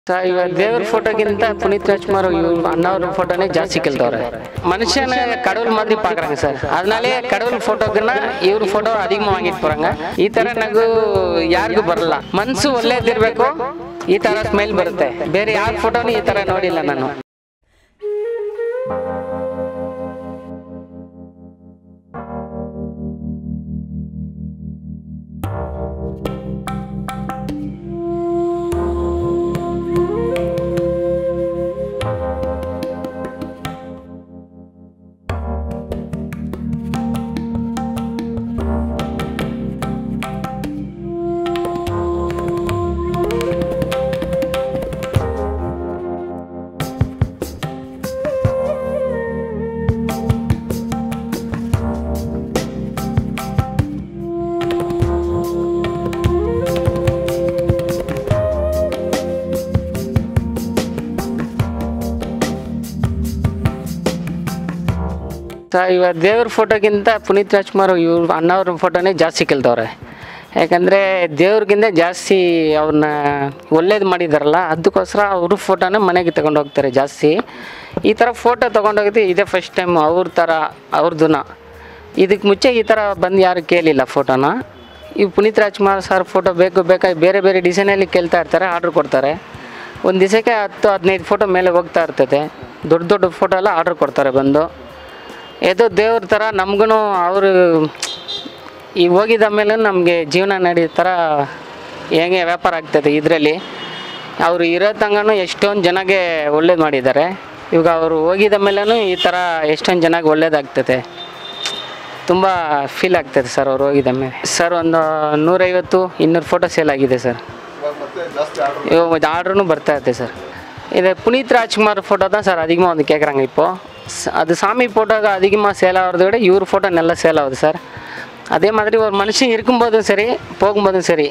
Sir ಇವಾಗ ದೇವ್ರ ಫೋಟೋಗಿಂತ ಪುನೀತ್ ರಾಜ್ಕುಮಾರ್ அண்ணாவோட ஃபோட்டோனே ஜாஸ்தி கேள்தவர மனுஷனை கடவுள் மாதிரி பார்க்குறாங்க சார். அதனாலே கடவுள் ஃபோட்டோக்குன்னா ಇವ್ರ ಫೋಟೋ அதிகமாக வாங்கிட்டு போகிறாங்க. ಈ ಥರ ನಗು ಯಾರಿಗೂ ಬರಲ್ಲ. ಮನಸ್ಸು ಒಳ್ಳೇದಿರಬೇಕು, ಈ ಥರ ಸ್ಮೈಲ್ ಬರುತ್ತೆ. ಬೇರೆ ಯಾರ ಫೋಟೋನು ಈ ಥರ ನೋಡಿಲ್ಲ ನಾನು. ಇವಾಗ ದೇವ್ರ ಫೋಟೋಗಿಂತ ಪುನೀತ್ ರಾಜ್ಕುಮಾರ್ ಅಣ್ಣವ್ರ ಫೋಟೋನೇ ಜಾಸ್ತಿ ಕೇಳ್ತವ್ರೆ. ಯಾಕಂದರೆ ದೇವ್ರಿಗಿಂತ ಜಾಸ್ತಿ ಅವ್ರನ್ನ ಒಳ್ಳೇದು ಮಾಡಿದಾರಲ್ಲ, ಅದಕ್ಕೋಸ್ಕರ ಅವ್ರ ಫೋಟೋನ ಮನೆಗೆ ತಗೊಂಡು ಹೋಗ್ತಾರೆ ಜಾಸ್ತಿ. ಈ ಥರ ಫೋಟೋ ತೊಗೊಂಡೋಗಿದ್ದು ಇದೇ ಫಸ್ಟ್ ಟೈಮ್ ಅವ್ರ ಥರ ಅವ್ರದ್ದನ್ನ. ಇದಕ್ಕೆ ಮುಂಚೆ ಈ ಥರ ಬಂದು ಯಾರು ಕೇಳಿಲ್ಲ ಫೋಟೋನ. ಈ ಪುನೀತ್ ರಾಜ್ಕುಮಾರ್ ಸರ್ ಫೋಟೋ ಬೇಕಾಗಿ ಬೇರೆ ಬೇರೆ ಡಿಸೈನಲ್ಲಿ ಕೇಳ್ತಾ ಇರ್ತಾರೆ, ಆರ್ಡ್ರ್ ಕೊಡ್ತಾರೆ. ಒಂದು ದಿವಸಕ್ಕೆ 10-15 ಫೋಟೋ ಮೇಲೆ ಹೋಗ್ತಾ ಇರ್ತೈತೆ. ದೊಡ್ಡ ದೊಡ್ಡ ಫೋಟೋ ಎಲ್ಲ ಆರ್ಡ್ರ್ ಕೊಡ್ತಾರೆ ಬಂದು. ಏದೋ ದೇವ್ರ ಥರ ನಮಗೂ ಅವರು ಈ ಹೋಗಿದ ಮೇಲೆ ನಮಗೆ ಜೀವನ ನಡೆಯೋ ಥರ ಹೇಗೆ ವ್ಯಾಪಾರ ಆಗ್ತದೆ. ಇದರಲ್ಲಿ ಅವರು ಇರೋ ತಂಗನೂ ಎಷ್ಟೊಂದು ಜನಗೆ ಒಳ್ಳೇದು ಮಾಡಿದ್ದಾರೆ. ಇವಾಗ ಅವರು ಹೋಗಿದ ಮೇಲೂ ಈ ಥರ ಎಷ್ಟೊಂದು ಜನಕ್ಕೆ ಒಳ್ಳೇದಾಗ್ತದೆ. ತುಂಬ ಫೀಲ್ ಆಗ್ತದೆ ಸರ್ ಅವ್ರು ಹೋಗಿದ ಮೇಲೆ. ಸರ್ ಒಂದು 150-200 ಫೋಟೋ ಸೇಲ್ ಆಗಿದೆ ಸರ್. ಇವಾಗ ಆರ್ಡ್ರೂ ಬರ್ತಾ ಇರುತ್ತೆ ಸರ್. இது புனித் ராஜ்குமார் ஃபோட்டோ தான் சார் அதிகமாக வந்து கேட்குறாங்க இப்போது. அது சாமி ஃபோட்டோக்கு அதிகமாக சேல் ஆகிறத விட இவர் ஃபோட்டோ நல்லா சேல் ஆகுது சார். அதே மாதிரி ஒரு மனுஷன் இருக்கும்போதும் சரி போகும்போதும் சரி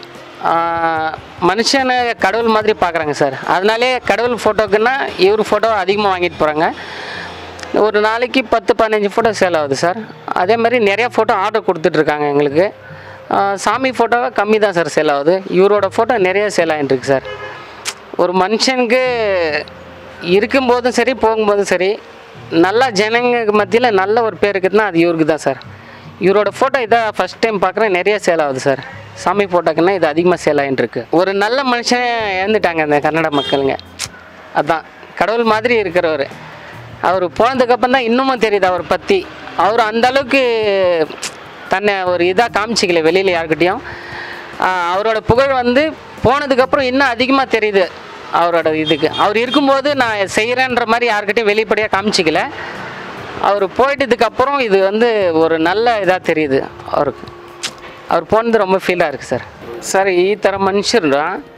மனுஷனை கடவுள் மாதிரி பார்க்குறாங்க சார். அதனாலே கடவுள் ஃபோட்டோக்குன்னா இவர் ஃபோட்டோ அதிகமாக வாங்கிட்டு போகிறாங்க. ஒரு நாளைக்கு 10-15 ஃபோட்டோ சேல் ஆகுது சார். அதே மாதிரி நிறையா ஃபோட்டோ ஆர்டர் கொடுத்துட்ருக்காங்க எங்களுக்கு. சாமி ஃபோட்டோவை கம்மி தான் சார் சேல் ஆகுது. இவரோட ஃபோட்டோ நிறைய சேல் ஆகிட்டுருக்கு சார். ஒரு மனுஷனுக்கு இருக்கும்போதும் சரி போகும்போதும் சரி நல்லா ஜனங்க மத்தியில் நல்ல ஒரு பேர் இருக்குதுன்னா அது இவருக்கு தான் சார். இவரோட ஃபோட்டோ இதான் ஃபஸ்ட் டைம் பார்க்குறேன், நிறைய சேல் ஆகுது சார். சாமி ஃபோட்டோக்குன்னா இது அதிகமாக சேல் ஆகிட்டுருக்கு. ஒரு நல்ல மனுஷன் இழந்துட்டாங்க இந்த கன்னட மக்களுங்க. அதுதான் கடவுள் மாதிரி இருக்கிறவர். அவர் போனதுக்கப்புறம் தான் இன்னமும் தெரியுது அவர் பற்றி. அவர் அந்தளவுக்கு தன்னை ஒரு இதாக காமிச்சிக்கல வெளியில் யாருக்கிட்டையும். அவரோட புகழ் வந்து போனதுக்கப்புறம் இன்னும் அதிகமாக தெரியுது அவரோட இதுக்கு. அவர் இருக்கும்போது நான் செய்கிறேன்ற மாதிரி யாருக்கிட்டையும் வெளிப்படையாக காமிச்சிக்கல. அவர் போயிட்டதுக்கப்புறம் இது வந்து ஒரு நல்ல இதாக தெரியுது அவருக்கு. அவர் போனது ரொம்ப ಫೀಲಾக இருக்குது ಸರ್. ಸರ್ ಈ ಥರ ಮನುಷ್ಯರು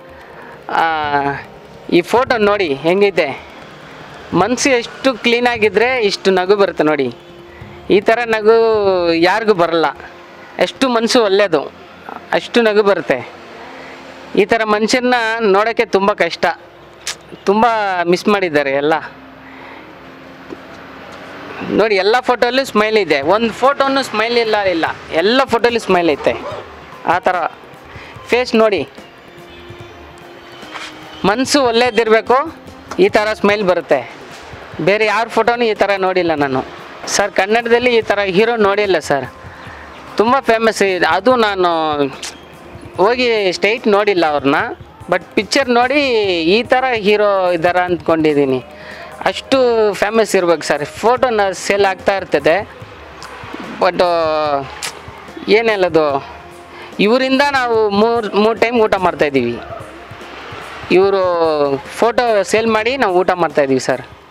ಈ ಫೋಟೋ ನೋಡಿ ಹೆಂಗೈತೆ. ಮನಸ್ಸು ಎಷ್ಟು ಕ್ಲೀನಾಗಿದ್ದರೆ ಇಷ್ಟು ನಗು ಬರುತ್ತೆ ನೋಡಿ. ಈ ಥರ ನಗು ಯಾರಿಗೂ ಬರಲ್ಲ. ಎಷ್ಟು ಮನಸ್ಸು ಒಳ್ಳೆಯದು ಅಷ್ಟು ನಗು ಬರುತ್ತೆ. ಈ ಥರ ಮನುಷ್ಯನ ನೋಡೋಕ್ಕೆ ತುಂಬ ಕಷ್ಟ. ತುಂಬ ಮಿಸ್ ಮಾಡಿದ್ದಾರೆ ಎಲ್ಲ ನೋಡಿ. ಎಲ್ಲ ಫೋಟೋಲ್ಲೂ ಸ್ಮೈಲ್ ಇದೆ, ಒಂದು ಫೋಟೋನು ಸ್ಮೈಲ್ ಇಲ್ಲ. ಎಲ್ಲ ಫೋಟೋಲ್ಲೂ ಸ್ಮೈಲ್ ಐತೆ. ಆ ಥರ ಫೇಸ್ ನೋಡಿ. ಮನಸ್ಸು ಒಳ್ಳೇದಿರಬೇಕು, ಈ ಥರ ಸ್ಮೈಲ್ ಬರುತ್ತೆ. ಬೇರೆ ಯಾರ ಫೋಟೋನು ಈ ಥರ ನೋಡಿಲ್ಲ ನಾನು ಸರ್. ಕನ್ನಡದಲ್ಲಿ ಈ ಥರ ಹೀರೋ ನೋಡಿಲ್ಲ ಸರ್. ತುಂಬ ಫೇಮಸ್ ಇದೆ. ಅದು ನಾನು ಹೋಗಿ ಸ್ಟೇಟ್ ನೋಡಿಲ್ಲ ಅವ್ರನ್ನ, ಬಟ್ ಪಿಕ್ಚರ್ ನೋಡಿ ಈ ಥರ ಹೀರೋ ಇದ್ದಾರೆ ಅಂದ್ಕೊಂಡಿದ್ದೀನಿ. ಅಷ್ಟು ಫೇಮಸ್ ಇರ್ಬೇಕು ಸರ್. ಫೋಟೋನ ಸೇಲ್ ಆಗ್ತಾ ಇರ್ತದೆ. ಬಟ್ ಏನೆಲ್ಲದು ಇವರಿಂದ ನಾವು ಮೂರು ಟೈಮ್ ಊಟ ಮಾಡ್ತಾಯಿದ್ದೀವಿ. ಇವರು ಫೋಟೋ ಸೇಲ್ ಮಾಡಿ ನಾವು ಊಟ ಮಾಡ್ತಾಯಿದ್ದೀವಿ ಸರ್.